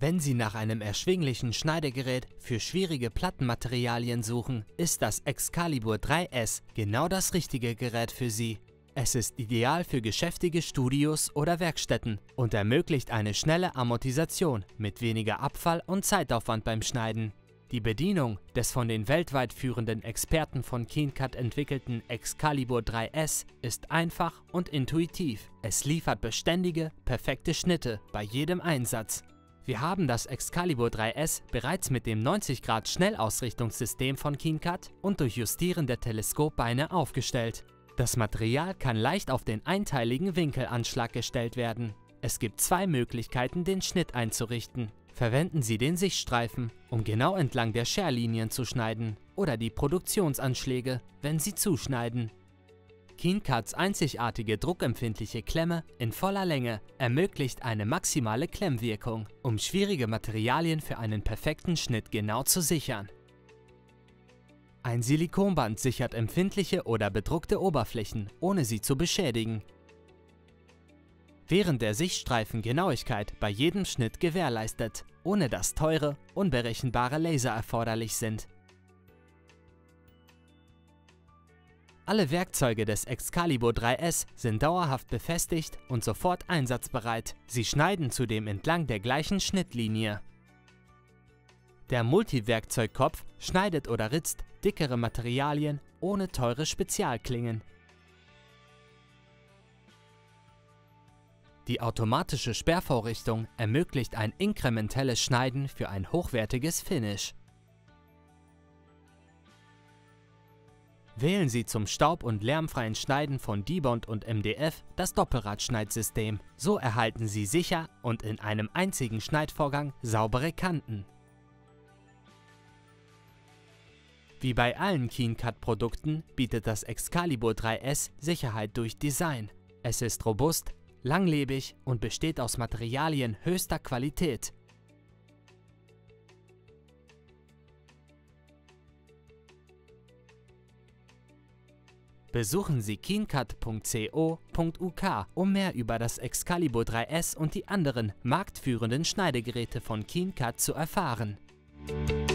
Wenn Sie nach einem erschwinglichen Schneidegerät für schwierige Plattenmaterialien suchen, ist das Excalibur 3S genau das richtige Gerät für Sie. Es ist ideal für geschäftige Studios oder Werkstätten und ermöglicht eine schnelle Amortisation mit weniger Abfall und Zeitaufwand beim Schneiden. Die Bedienung des von den weltweit führenden Experten von KineCut entwickelten Excalibur 3S ist einfach und intuitiv. Es liefert beständige, perfekte Schnitte bei jedem Einsatz. Wir haben das Excalibur 3S bereits mit dem 90°-Schnellausrichtungssystem von KineCut und durch Justieren der Teleskopbeine aufgestellt. Das Material kann leicht auf den einteiligen Winkelanschlag gestellt werden. Es gibt zwei Möglichkeiten, den Schnitt einzurichten. Verwenden Sie den Sichtstreifen, um genau entlang der Scherlinien zu schneiden, oder die Produktionsanschläge, wenn Sie zuschneiden. KineCuts einzigartige druckempfindliche Klemme in voller Länge ermöglicht eine maximale Klemmwirkung, um schwierige Materialien für einen perfekten Schnitt genau zu sichern. Ein Silikonband sichert empfindliche oder bedruckte Oberflächen, ohne sie zu beschädigen, während der Sichtstreifen Genauigkeit bei jedem Schnitt gewährleistet, ohne dass teure, unberechenbare Laser erforderlich sind. Alle Werkzeuge des Excalibur 3S sind dauerhaft befestigt und sofort einsatzbereit. Sie schneiden zudem entlang der gleichen Schnittlinie. Der Multiwerkzeugkopf schneidet oder ritzt dickere Materialien ohne teure Spezialklingen. Die automatische Sperrvorrichtung ermöglicht ein inkrementelles Schneiden für ein hochwertiges Finish. Wählen Sie zum staub- und lärmfreien Schneiden von Dibond und MDF das Doppelradschneidsystem. So erhalten Sie sicher und in einem einzigen Schneidvorgang saubere Kanten. Wie bei allen KineCut-Produkten bietet das Excalibur 3S Sicherheit durch Design. Es ist robust, langlebig und besteht aus Materialien höchster Qualität. Besuchen Sie kinecut.co.uk, um mehr über das Excalibur 3S und die anderen marktführenden Schneidegeräte von KineCut zu erfahren.